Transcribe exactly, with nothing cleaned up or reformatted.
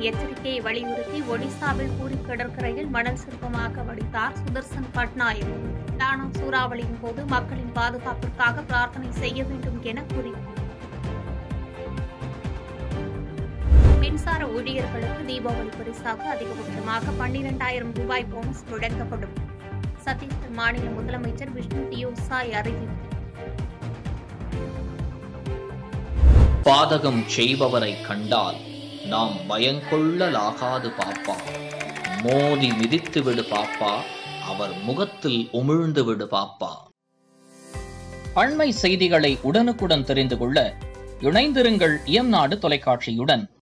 எச்சரிக்கையை வலியுறுத்தி ஒடிசாவில் பூரி கடற்கரையில் மணல் சிற்பமாக வடித்தார் சுதர்சன் பட்நாயக். டானா சூறாவளியின் போது மக்களின் பாதுகாப்பிற்காக பிரார்த்தனை செய்ய வேண்டும் என கூறினார். மின்சார ஊழியர்களுக்கு தீபாவளி பரிசாக அதிகபட்சமாக பன்னிரண்டாயிரம் ரூபாய் போனஸ் வழங்கப்படும். சத்தீஸ்கர் மாநில முதலமைச்சர் விஷ்ணு தியோசாய் அறிவிப்பு. பாதகம் செய்பவரை கண்டால் நாம் பயங்கொள்ளலாகாது பாப்பா. மோதி மிதித்து விடு பாப்பா, அவர் முகத்தில் உமிழ்ந்து விடு பாப்பா. அண்மை செய்திகளை உடனுக்குடன் தெரிந்து கொள்ள இணைந்திருங்கள் இயம்நாடு தொலைக்காட்சியுடன்.